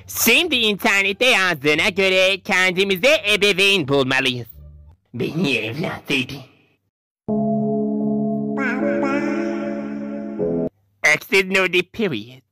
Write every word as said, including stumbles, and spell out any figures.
Şimdi internette yazdığına göre kendimize ebeveyn bulmalıyız. Beni evlat dedi. Exit Nurdiğ period.